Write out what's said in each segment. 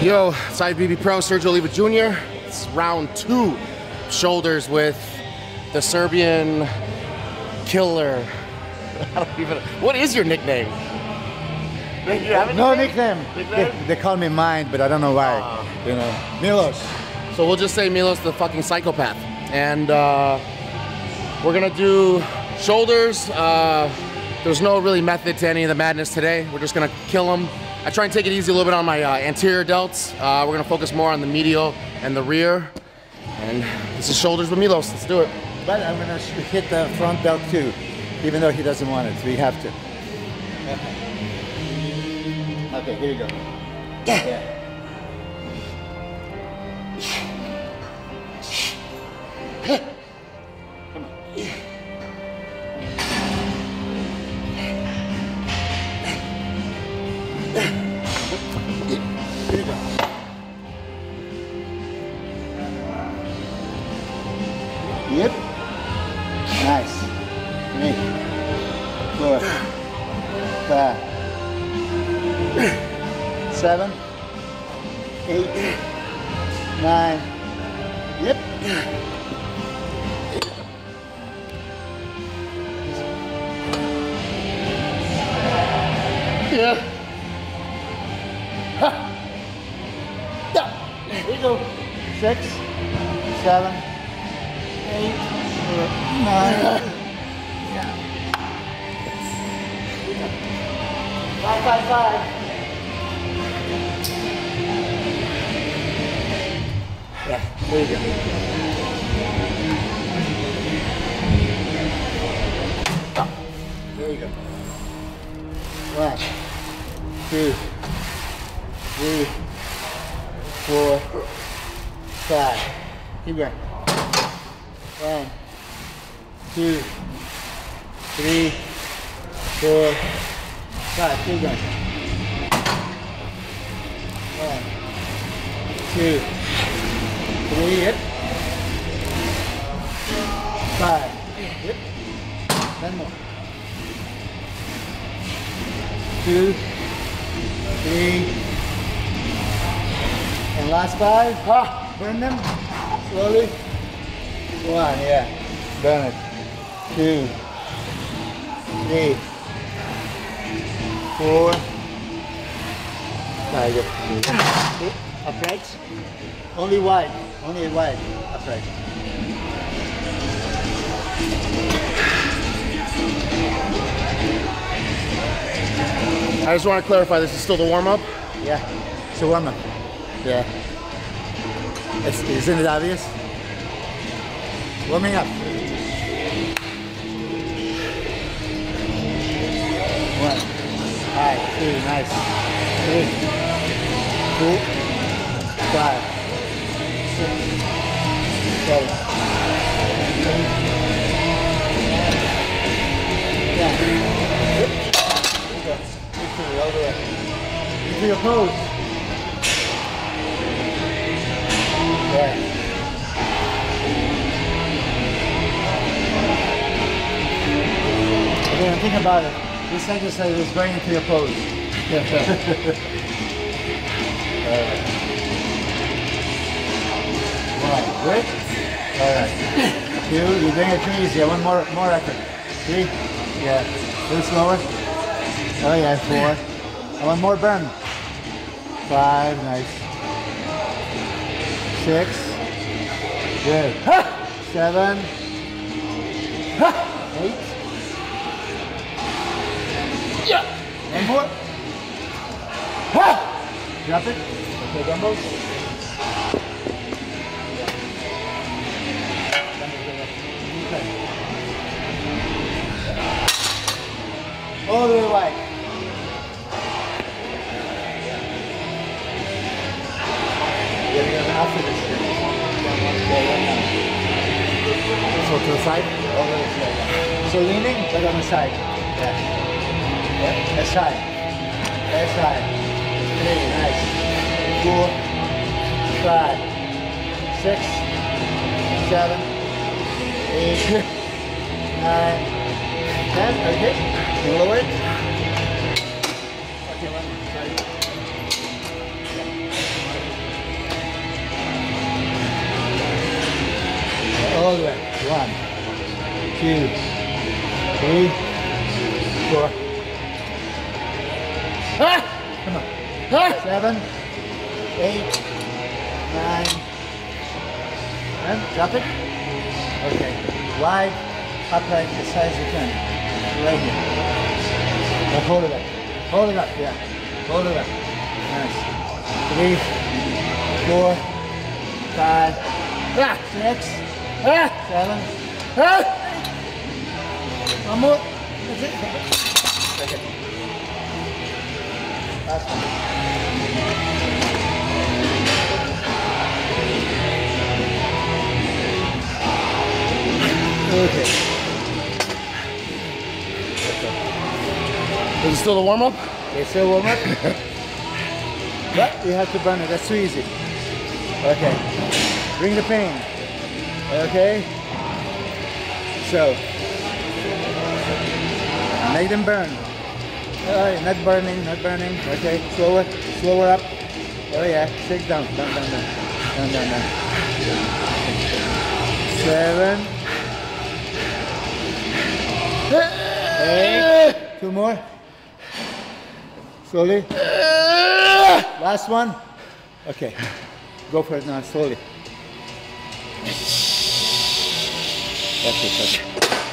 Yo, it's IFBB Pro, Sergio Oliva Jr. It's round 2, shoulders with the Serbian killer. I don't even, what is your nickname? You have a No nickname? They call me Mind, but I don't know why. You know, Miloš. So we'll just say Miloš the fucking psychopath. And we're gonna do shoulders. There's no really method to any of the madness today. We're just gonna kill them. I try and take it easy a little bit on my anterior delts. We're gonna focus more on the medial and the rear. And this is shoulders with Miloš. Let's do it. But I'm gonna hit the front delt too, even though he doesn't want it. We have to. Okay, here you go. Yeah. Come on. Here you go. Yep. Nice. 3, 4, 5, 7, 8, 9. Yep. Yeah. Ha. Yeah. Here we go. 6, 7, 8, 9. Yeah. 5, 5, 5. Yeah, there you go. Stop. There you go. 1, 2, 3, 4, 5. Keep going. 1, 2, 3, 4, 5. Keep going. 1, 2, 3. Yep. 5. Yep. 10 more. 2, 3, and last 5. Ah, burn them slowly. 1, yeah, burn it. 2, 3, 4, 5. Yep. Upright. Only wide. Only wide. Upright. I just want to clarify, this is still the warm-up? Yeah, it's a warm-up. Yeah. Isn't it obvious? Warming up. 1, 5, 2, nice. 3, 2, 5, 6, 7, 8, 9. All the way. Into your pose. Yeah. Okay, think about it. This exercise is going into your pose. Yeah. Alright. 1, good. Alright. 2, you're doing it too easy. One more effort. 3, yeah. A little slower. Oh yeah, 4. I want more burn. 5, nice. 6, good. 7, 8. Yeah. One more. Drop it. Okay, dumbbells. All the way wide. After this so to the side? Over the side. So leaning, but on the side. Yeah. Yeah. That side. That side. 3, nice. 4, 5, 6, 7, 8, 9, 10. Okay. You lower it. Okay, 2, 3, 4. Come on. 7, 8, 9, and drop it. Okay, wide, upright, as high as you can. Right here. Now hold it up. Hold it up, yeah. Hold it up. Nice. 3, 4, 5, 6, 7. One more. That's it. Okay. Last one. Okay. Is it still the warm-up? It's still warm up. But you have to burn it. That's too easy. Okay. Bring the pain. Okay. So make them burn. Not burning, not burning. Okay. Slower, slower up. Oh yeah. 6 down, down, down, down, down, down, down. 7. 8. 2 more. Slowly. Last one. Okay. Go for it now, slowly. That's it. That's it.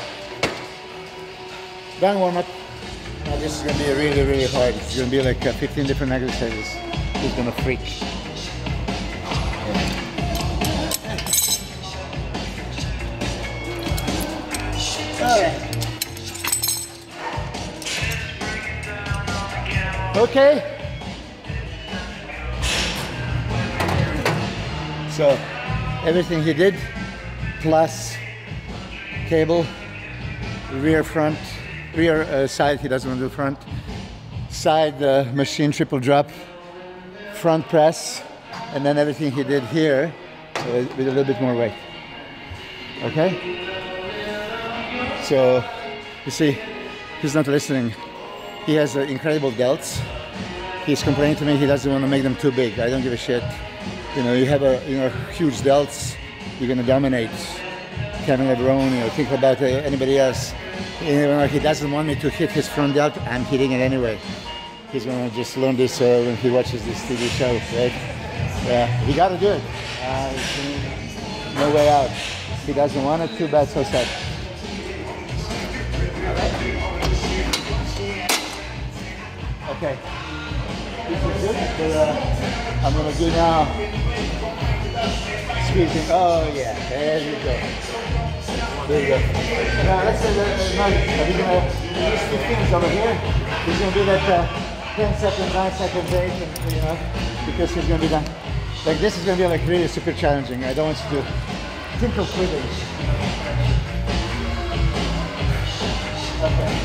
Done warm up. Now this is going to be really, really hard. It's going to be like 15 different exercises. He's going to freak. Alright. Okay. So everything he did, plus cable, rear side, he doesn't want to do front, side machine triple drop, front press, and then everything he did here with a little bit more weight. Okay? So you see, he's not listening. He has incredible delts. He's complaining to me he doesn't want to make them too big. I don't give a shit. You know, you have huge delts, you're going to dominate. Kevin LeBron, think about anybody else. He doesn't want me to hit his front delt, I'm hitting it anyway. He's going to just learn this when he watches this TV show, right? Yeah, we got to do it. No way out. He doesn't want it, too bad, so sad. Okay. This is good, but I'm going to do now squeezing. Oh yeah, there you go. There you go. Now let's say that we're going to do these 15s over here. He's going to do that 10 seconds, 9 seconds, 8, and, because he's going to be done. Like this is going to be like really super challenging. I don't want you to think of quitting. Okay.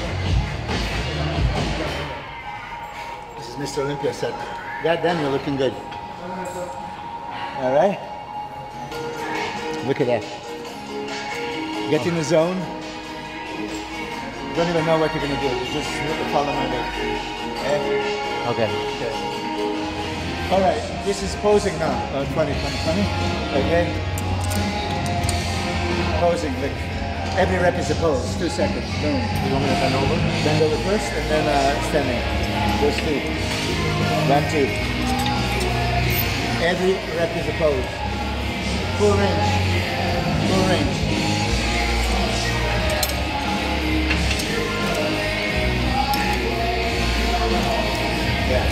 Mr. Olympia said, God damn, you're looking good. All right? Look at that. Get in the zone. Don't even know what you're going to do. You just follow my lead. Okay? Okay. All right, this is posing now. 20. Okay? Posing. Like, every rep is a pose. 2 seconds. Boom. You want me to bend over? Bend over first and then standing. Those 2. 1, 2. Every rep is a pose. Full range. Full range. Yeah.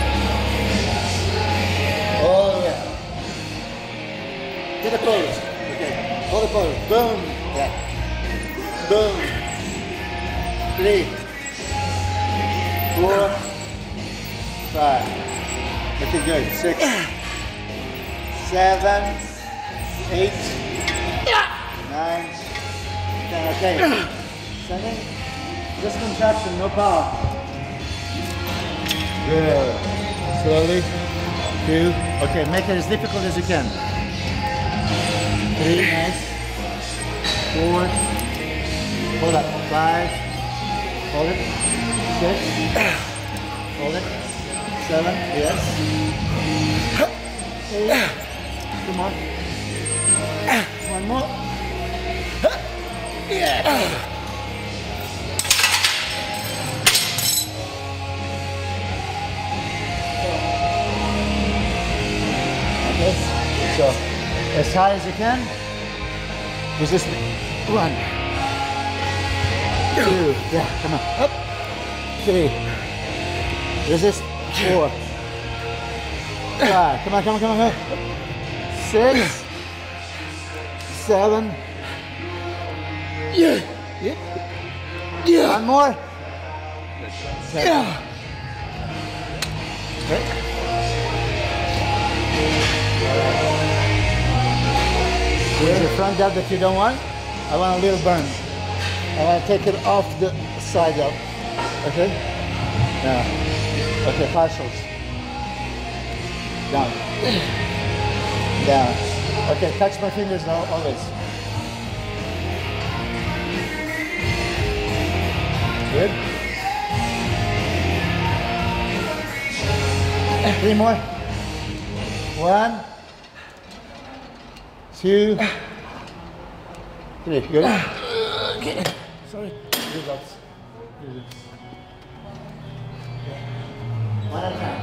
Oh yeah. Get a pose. Okay. Hold a pose. Boom. Yeah. Boom. 3, 4, 5. Looking good. 6, 7, 8, 9, 10. Okay. 7. Just contraction, no power. Good. Slowly. 2. Okay, make it as difficult as you can. 3. Nice. 4. Hold up. 5. Hold it. 6. Hold it. 7, yes. 8. 2 more. 1 more. Yeah. So, as high as you can. Resist me. 1, 2, yeah, come on, up. 3, resist. 4, 5, come on, come on, come on, come on. 6, 7, yeah. One more. 7. Yeah. Okay. Here's your front delt that you don't want. I want a little burn. I want to take it off the side up. Okay? Now. Okay, partials. Down. Down. Okay, touch my fingers now, always. Good. 3 more. 1, 2, 3. Good. Okay. Sorry. Results. One at a time.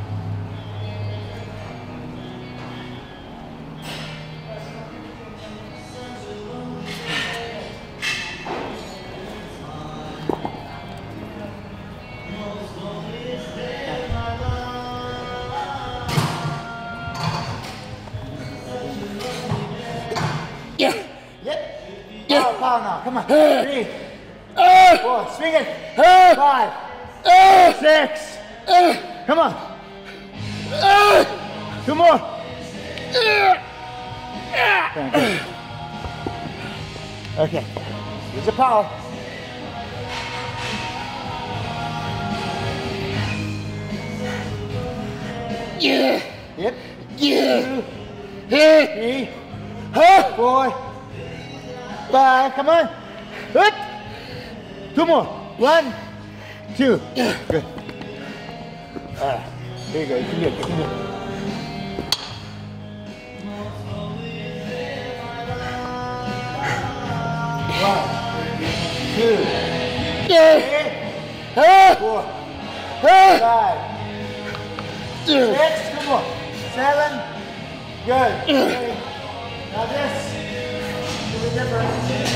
Yeah. Yep. Yeah. Power now. Come on. 3, 4. Swing it. 5, 6. Come on. 2 more. Okay. Use the power. Yeah. Yep. Yeah. 2, 3, 4, 5. Come on. Up. 2 more. 1, 2. Good. There you go. You can do it. You can do it. One, 2, 3, 4, 5, 6. Come on. 7. Good. Okay. Now this will be different.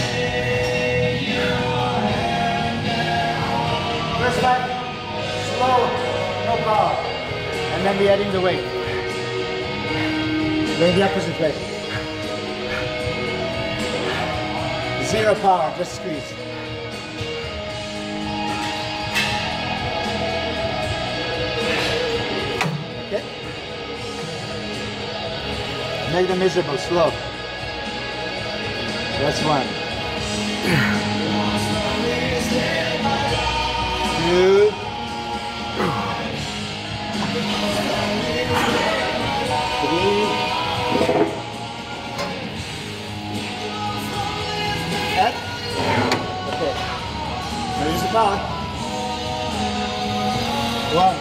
First leg, slow, no power. And then we're adding the weight. Going the opposite way. 0 power, just squeeze. Okay? Make them miserable, slow. That's 1. 2. 3. Up. Okay. Now use the power. 1.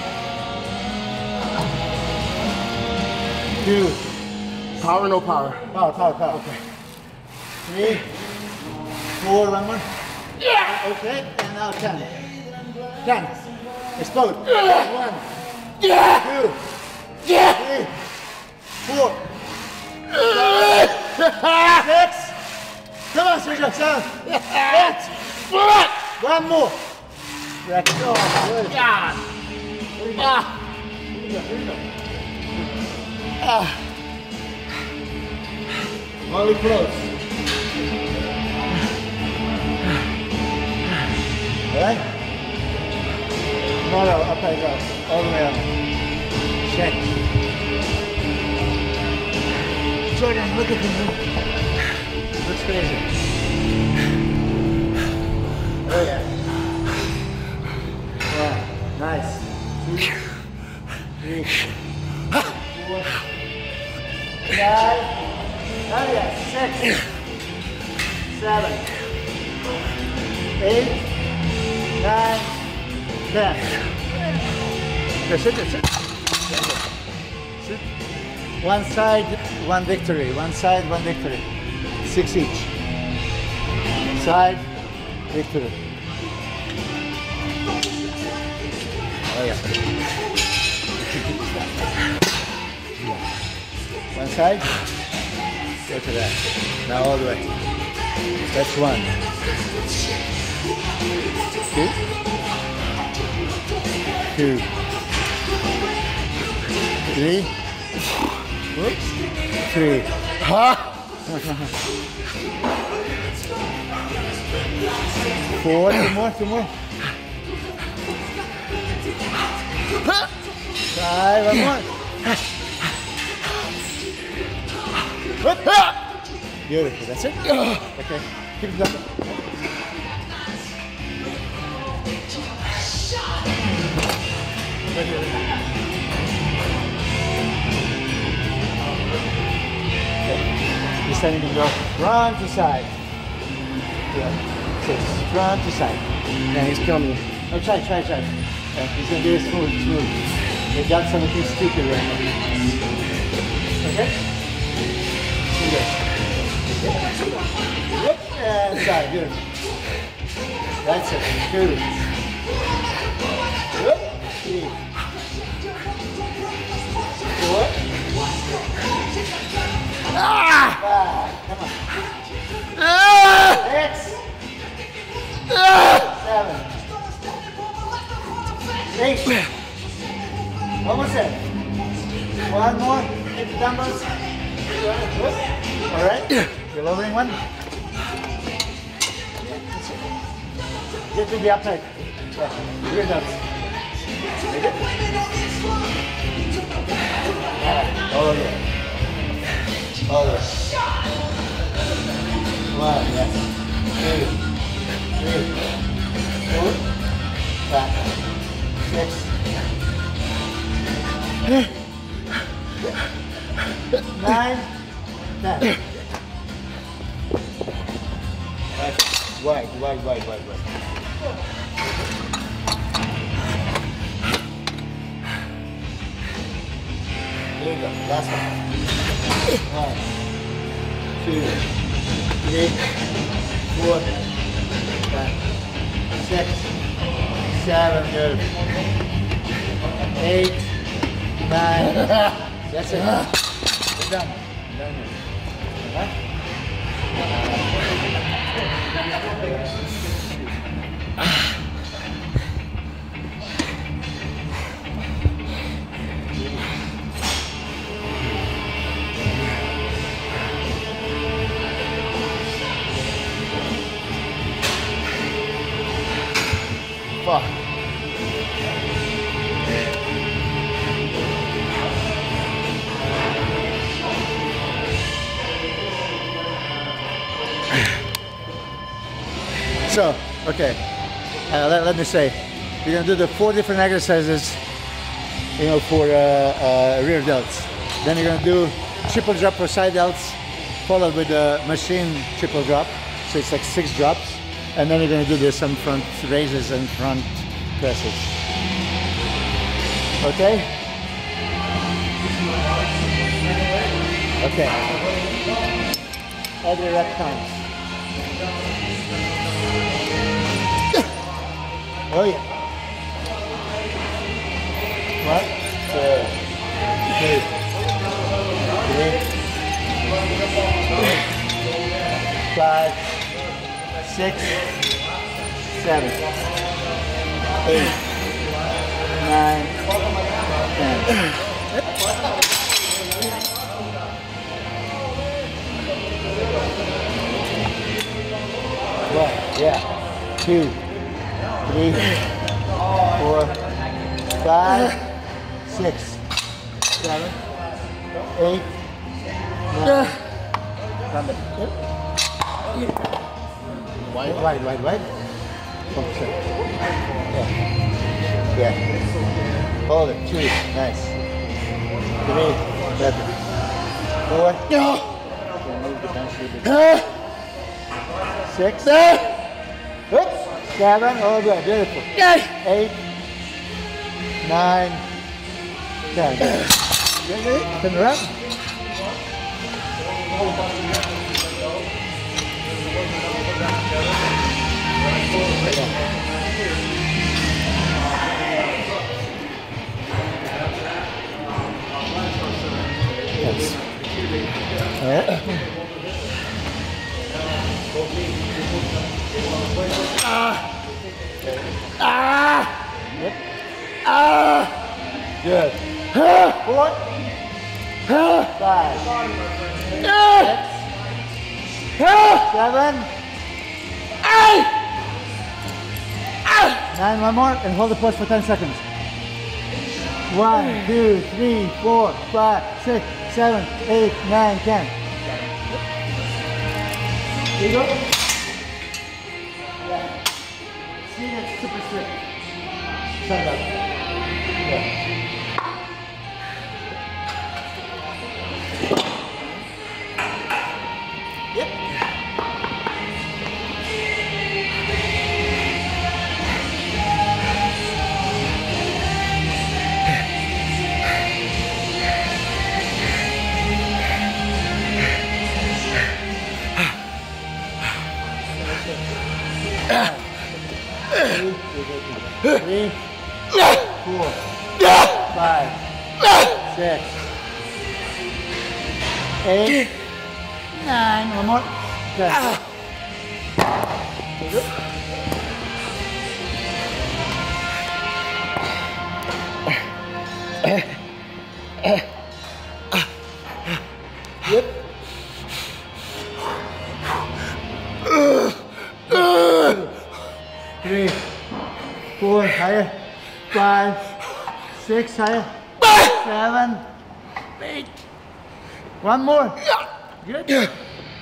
2. Power, no power. Power, power, power. Okay. 3, 4, 1 more. Yeah. Okay, and now 10. 10. Explode. 1, 2, 3, 4, 5, 6. Come on, Sergio. 7, 8. 1 more. That's all. Good. God. Here we go. Only close. Alright? No, up I go. All the way up. Check. Jordan, look at him. Looks crazy. Oh yeah. Wow, nice. 2, 3, 4, 5. Oh yeah, 6, 7, 8, 9, 10. That's it, that's it. Sit. One side, one victory. One side, one victory. 6 each. Side, victory. Oh yeah. One side. Go to that. Now all the way. That's 1. 2. 2. 3. Whoops. 3. Ha! 4. 2 more. 2 more. 5. 1 more. Beautiful. That's it. Okay. Keep it going. This time you can go front to side. Yeah. So front to side. Yeah, he's killing me. Oh, try. Yeah, he's gonna do it smooth. They got something stupid right now. Okay? Good. Yep. And side. Good. That's it. 2. Yep. 3. 4. Ah! 5. Come on. Ah! 6. Ah! 7. 8. Almost there. 1 more. Hit the dumbbells. All right. You're lowering 1. Get to the upright. Rear delts. Ready? All over. All over. 1, yes. 2, 3, 4, 5, 6, 9, 10. Wide. There you go. Last one. 1, 2, 3, 4, 5, 6, 7, good. 8, 9. That's it. We're done. Huh? Fuck. So, okay, let me say, we're gonna do the 4 different exercises, for rear delts. Then you're gonna do triple drop for side delts, followed with a machine triple drop. So it's like 6 drops. And then you're gonna do some front raises and front presses. Okay? Okay. Every rep counts. Oh yeah. 1, 2, 3, 5, 6, 7, 8, 9, 10. One, yeah. 2, 3, 4, 5, 6, 7, 8, 9. Wide. Focus it. Yeah. Hold it. 2. Nice. 3. Better. 4. No. Move the bench a little bit. 6. Oops. 7. Oh, good. Beautiful. 8. 9. 10. Turn around. Yes. Yep. Good. 4, 5, 6, 7, 9. One more, and hold the pose for 10 seconds. 1, 2, 3, 4, 5, 6, 7, 8, 9, 10. Here you go. Yeah. See, that's super strict. Stand up. Yeah. Yep. Three, 4, 5, 6, 8, 9. One more. Good. Yep. Three, 4, higher. 5, 6, higher. 7, 8. One more. Good. Yeah.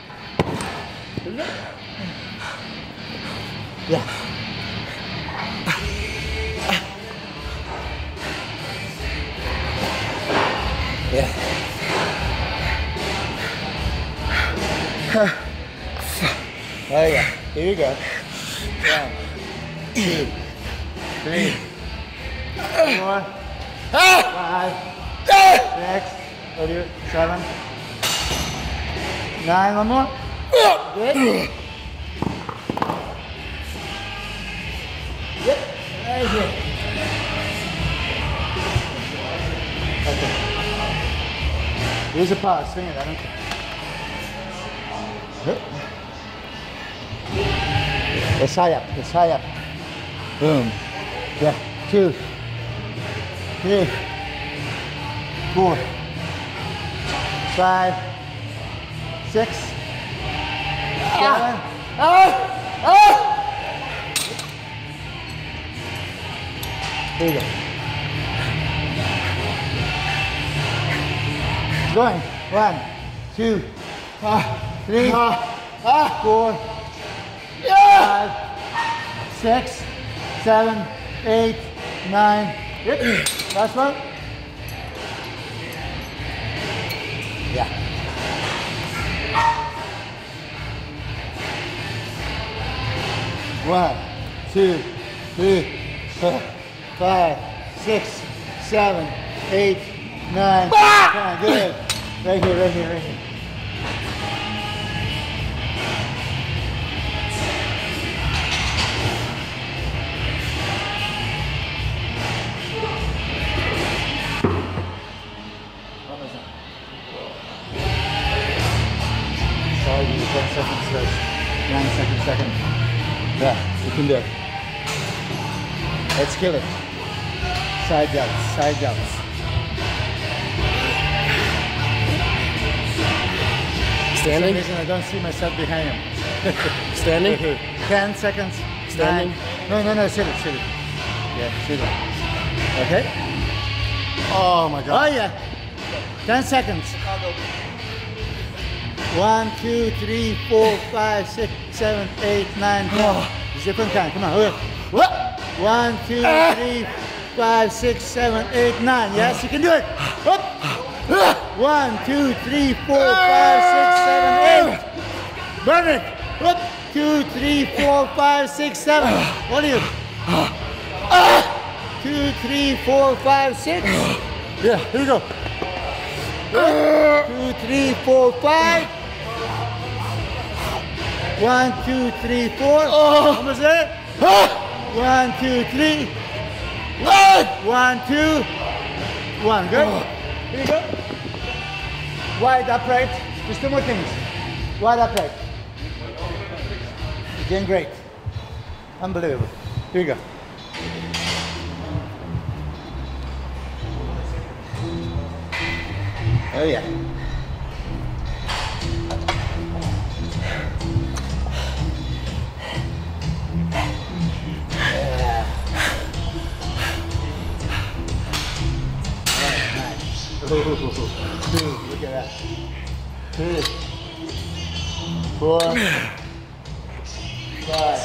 Yeah. Oh yeah. Here you go. 1, 2, 3, 4, 5, 6, 7, 9. One more. Good. Yep. Right here. Okay. Here's a pause. Swing it. I don't care. It's high up. It's high up. Boom. Yeah. 2, 3, 4, 5, 6, 7. Here you go. Going. 1, 2, 3, 4, 5, 6, 7, 8, 9. Yep. Last one. Yeah. One, 2, 3, 4, 5, 6, 7, 8, 9. 10. Good. Right here, right here, right here. Sorry, 10 seconds first. 9 seconds, second. Yeah, you can do it. Let's kill it. Side jumps, side jumps. Standing? For some reason I don't see myself behind him. Standing? 10 seconds. Standing? 9. No, sit it, sit it. Yeah, sit it. Okay? Oh my God. Oh yeah. 10 seconds. 1, 2, 3, 4, 5, 6, 7, 8, 9, 10. It's different kind. Come on. Okay. 1, 2, 3, 5, 6, 7, 8, 9. Yes, you can do it. Up. 1, 2, 3, 4, 5, 6, 7, 8. Burn it. Up. 2, 3, 4, 5, 6, 7. What are you? 2, 3, 4, 5, 6. Yeah, here we go. 2, 3, 4, 5. 1, 2, 3, 4. Almost there. 1, 2, 3. 1, 2, 1. Good. Here you go. Wide upright. Just 2 more things. Wide upright. You're doing great. Unbelievable. Here you go. Oh yeah. Ooh, look at that. 2, 4, 5,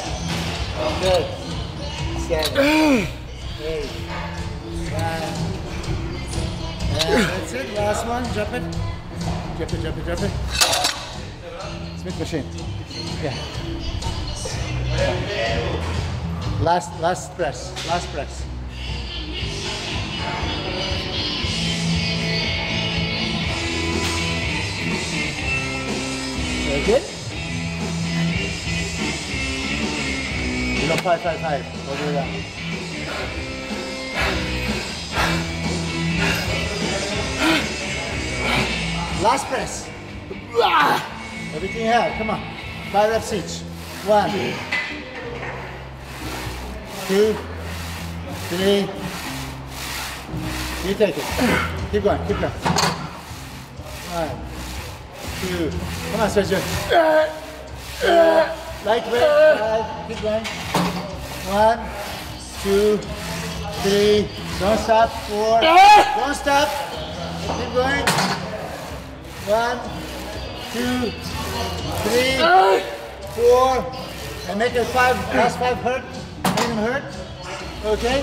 6, 7, 8, 9. And that's it. Last one. Drop it. Drop it, drop it, drop it. Smith machine. Yeah. Last press. Last press. Very good. You know, 5, 5, 5. All the way down. Last press. Everything you have. Come on. 5 reps each. 1, 2, 3. You take it. Keep going. Keep going. 1, 2. Come on, Sergio. Lightweight. 5. Keep going. 1, 2, 3. Don't stop. 4. Don't stop. Keep going. 1, 2, 3, 4. And make it 5. Last 5 hurt. Make them hurt. Okay?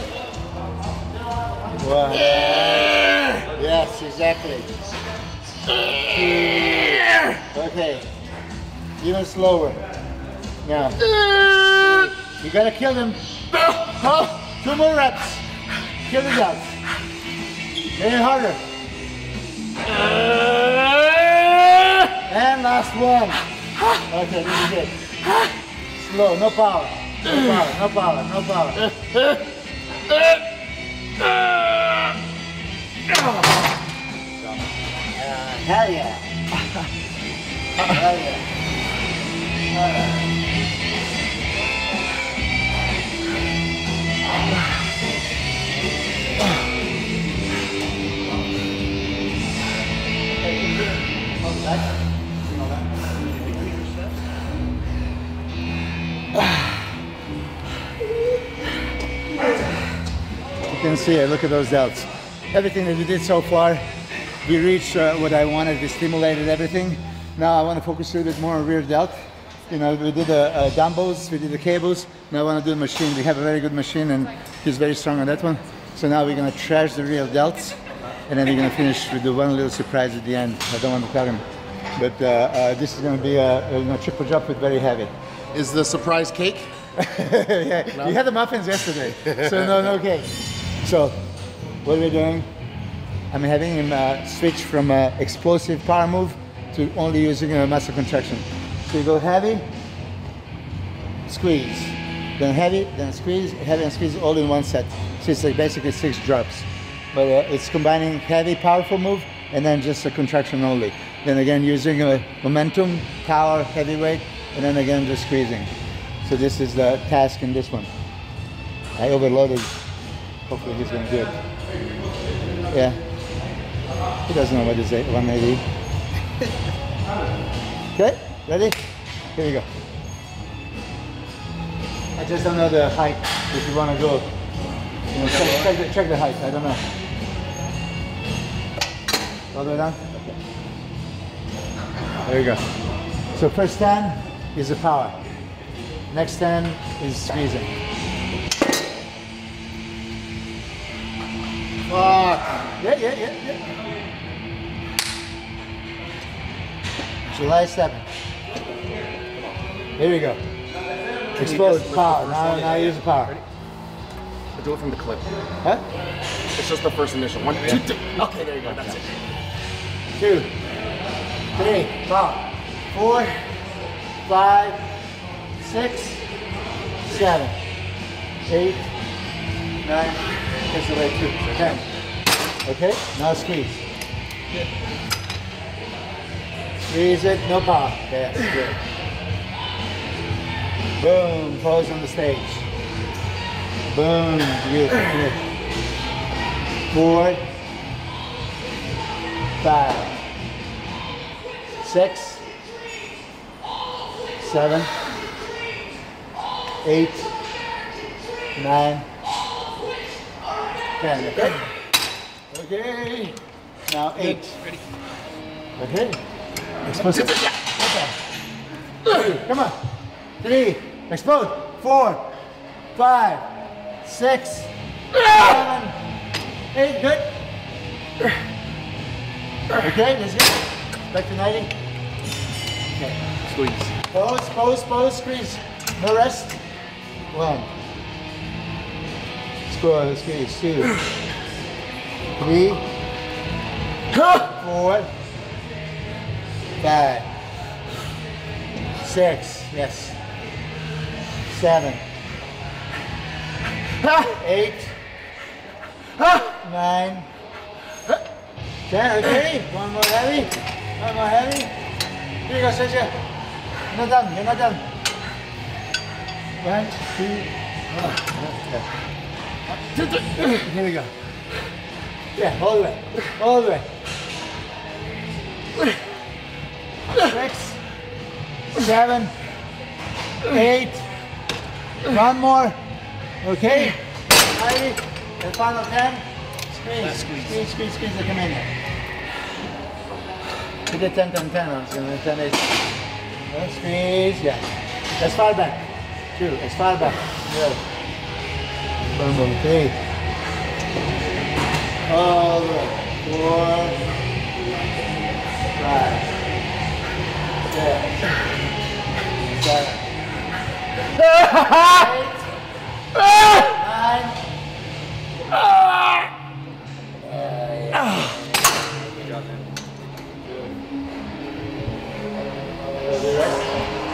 1. Yes, exactly. 2. Okay. Even slower. Now. You gotta kill them. 2 more reps. Kill the guys. Make it harder. And last one. Okay, this is it. Slow, no power. No power, no power, no power. Hell yeah. Hell yeah. You can see it, look at those delts. Everything that we did so far, we reached what I wanted, we stimulated everything. Now I want to focus a little bit more on rear delt. You know, we did the dumbbells, we did the cables, now I want to do the machine. We have a very good machine and he's very strong on that one. So now we're going to trash the rear delts and then we're going to finish with the one little surprise at the end. I don't want to tell him. But this is going to be a triple jump with very heavy. Is the surprise cake? Yeah, no? You had the muffins yesterday, so no cake. So, what are we doing? I'm having him switch from explosive power move to only using a muscle contraction. So you go heavy, squeeze, then heavy, then squeeze, heavy and squeeze all in one set. So it's like basically 6 drops. But it's combining heavy, powerful move and then just a contraction only. Then again using a momentum, power, heavy weight, and then again just squeezing. So this is the task in this one. I overloaded. Hopefully he's going to do it. Yeah. He doesn't know what is 180. Okay, ready? Here we go. I just don't know the height if you want to go. You know, check the height, I don't know. All the way down? Okay. There you go. So first 10 is the power. Next 10 is squeezing. Yeah. July 7th. Here we go. Explode, power. Now use the power. Ready? We'll do it from the clip. Huh? It's just the first initial. 1, 2, 3. Okay, there you go. That's it. 2, 3, power. 4, 5, 6, 7, 8, 9, that's the way 2, 10. Okay, now squeeze. Squeeze it, no power. Okay, that's good. Boom, pose on the stage. Boom. Good. 4, 5, 6, 7, 8, 9, 10. Okay? Okay. Now 8. Ready? Okay. Explosive. Okay. Come on. 3. Explode. 4, 5, 6, 7, 8. Good. Okay, let's go. Back to 90. Okay. Squeeze. Pose, squeeze. No rest. 1. Score, squeeze. 2. 3. 4. 5. 6. Yes. 7. 8. 9. 10. Okay. One more heavy. One more heavy. Here you go, Sergio. You're not done. You're not done. 1, 2. Here we go. Yeah, all the way. All the way. 6, 7, 8. One more. Okay. 90. The final 10. Squeeze. Come in there. We did 10, 10, 10. I was going to 10, 8. Squeeze. Yeah. As far back. 2. As far back. Good. Boom, boom. 3. All the way. 4, 5, 6, 7, 8, 9.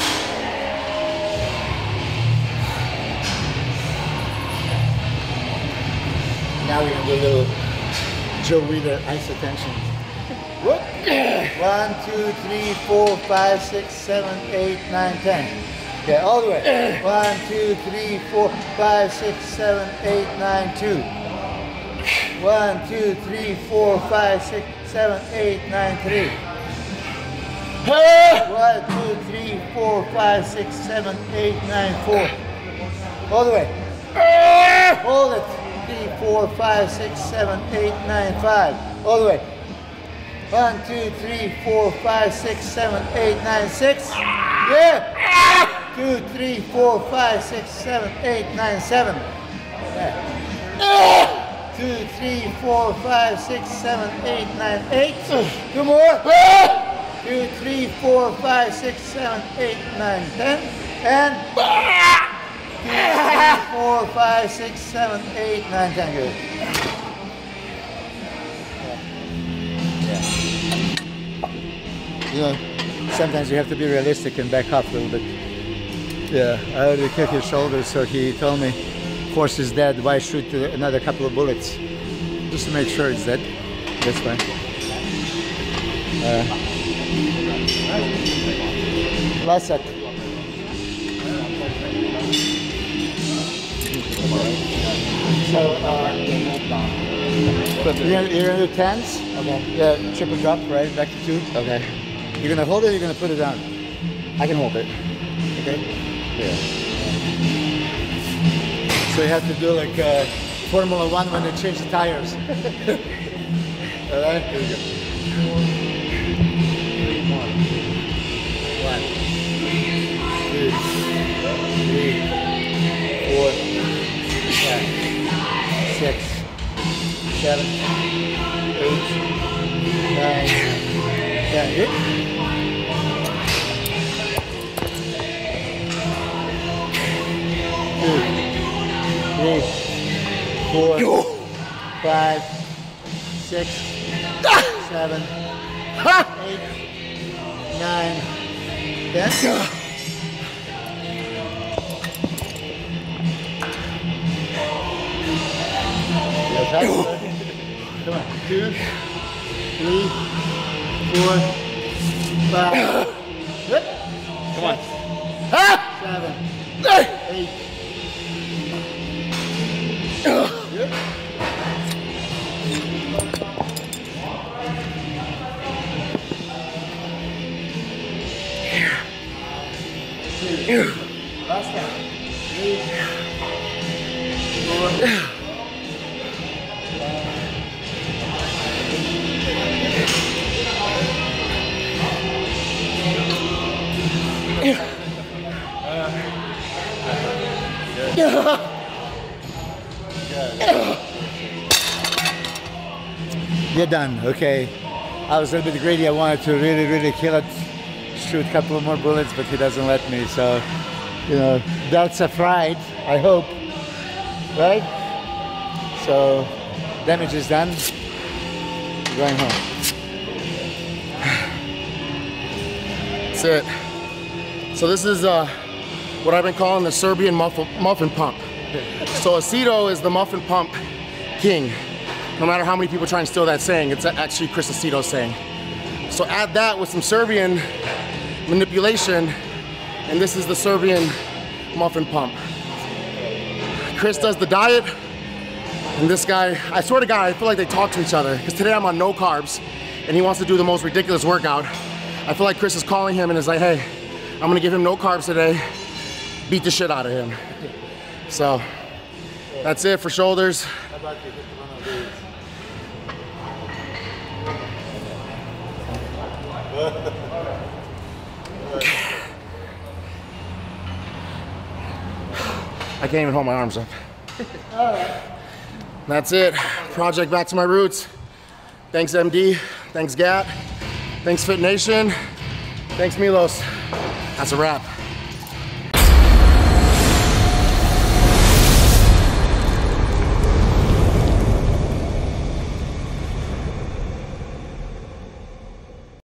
Now we're going to do a little Joe Weider ice attention. Whoop. 1, 2, 3, 4, 5, 6, 7, 8, 9, 10. Okay, all the way. 1, 2, 3, 4, 5, 6, 7, 8, 9, 2. 1, 2, 3, 4, 5, 6, 7, 8, 9, 3. 1, 2, 3, 4, 5, 6, 7, 8, 9, 4. All the way. Hold it. 3, 4, 5, 6, 7, 8, 9, 5. All the way. 1, 2, 3, 4, 5, 6, 7, 8, 9, 6. Yeah. 2, 3, 4, 5, 6, 7, 8, 9, 7. Yeah. 2, 3, 4, 5, 6, 7, 8, 9, 8. 2 more. 2, 3, 4, 5, 6, 7, 8, 9, 10. And 2, 3, 4, 5, 6, 7, 8, 9, 10. Good. Yeah. You know, sometimes you have to be realistic and back up a little bit. Yeah, I already kicked his shoulder, so he told me, force is dead, why shoot another couple of bullets? Just to make sure it's dead. That's fine. Last set. So, you're gonna do 10s? Okay. Yeah, triple drop, right? Back to 2. Okay. You're gonna hold it or you're gonna put it down? I can hold it. Okay? Yeah. So you have to do like Formula 1 when they change the tires. Alright, here we go. 1, 2, 3, 4, 5, 6, 7, 8, 9, 10. Good? 2, 3, 4, 5, 6, 7, 8, 9, 10. Come on. 2, 3, 4, 5. Good. Come on. 7, 8, 9, 10. You're done, okay. I was a little bit greedy. I wanted to really kill it, shoot a couple more bullets, but he doesn't let me. So, you know, belts are fried, I hope, right? So, damage is done. Going home. That's it. So this is what I've been calling the Serbian muffin pump. So Aceto is the muffin pump king. No matter how many people try and steal that saying, it's actually Chris Aceto's saying. So add that with some Serbian manipulation, and this is the Serbian muffin pump. Chris does the diet, and this guy, I swear to God, I feel like they talk to each other, because today I'm on no carbs, and he wants to do the most ridiculous workout. I feel like Chris is calling him and is like, hey, I'm gonna give him no carbs today, beat the shit out of him. So, that's it for shoulders. How about you hit one of these? I can't even hold my arms up. All right. That's it. Project Back to My Roots. Thanks MD, thanks GAT, thanks Fit Nation, thanks Miloš. That's a wrap.